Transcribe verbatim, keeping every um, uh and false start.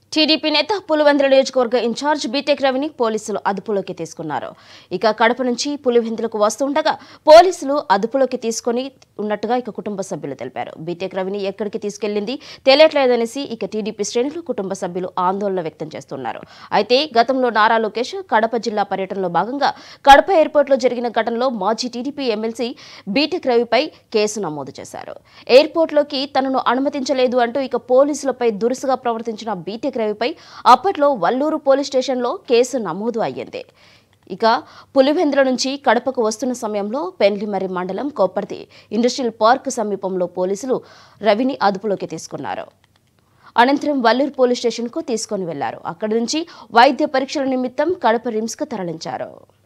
TDP నేత పులివెందుల నియోజకవర్గ incharge BTech రవిని పోలీసులు అదుపులోకి తీసుకున్నారు. ఇక కడప నుంచి పులివెందులకు వస్తుండగా పోలీసులు అదుపులోకి తీసుకుని ఉన్నట్టుగా ఇక కుటుంబ సభ్యులు తెలిపారు. బీటెక్ రవిని ఎక్కడికి తీసుకెళ్లింది తెలియట్లేదనేసి ఇక టీడీపీ శ్రేణులు కుటుంబ సభ్యులు ఆందోళన వ్యక్తం చేస్తున్నారు. అయితే గతంలో నారా లోకేష్ కడప జిల్లా పర్యటనలో భాగంగా కడప ఎయిర్పోర్ట్లో జరిగిన ఘటనలో మాజీ టీడీపీ ఎమ్మెల్సీ బీటెక్ రవిపై కేసు నమోదు చేశారు. ఎయిర్పోర్ట్లోకి తనను అనుమతించలేదు అంటూ ఇక పోలీసులపై దురుసుగా ప్రవర్తించిన బీటెక్ రవిపై అప్పట్లో వల్లూరు పోలీస్ స్టేషన్లో కేసు నమోదు అయ్యింది. ఇక పులివెందుల నుంచి కడపకు వస్తున్న సమయంలో పెండ్లిమర్రి మండలం కొప్పర్తి ఇండస్ట్రియల్ పార్క్ సమీపంలో పోలీసులు రవిని అదుపులోకి తీసుకున్నారు. అనంతరం వల్లూరు పోలీస్ స్టేషన్కు తీసుకొని వెళ్లారు. అక్కడి నుంచి వైద్య పరీక్షల నిమిత్తం కడప రిమ్స్కు తరలించారు.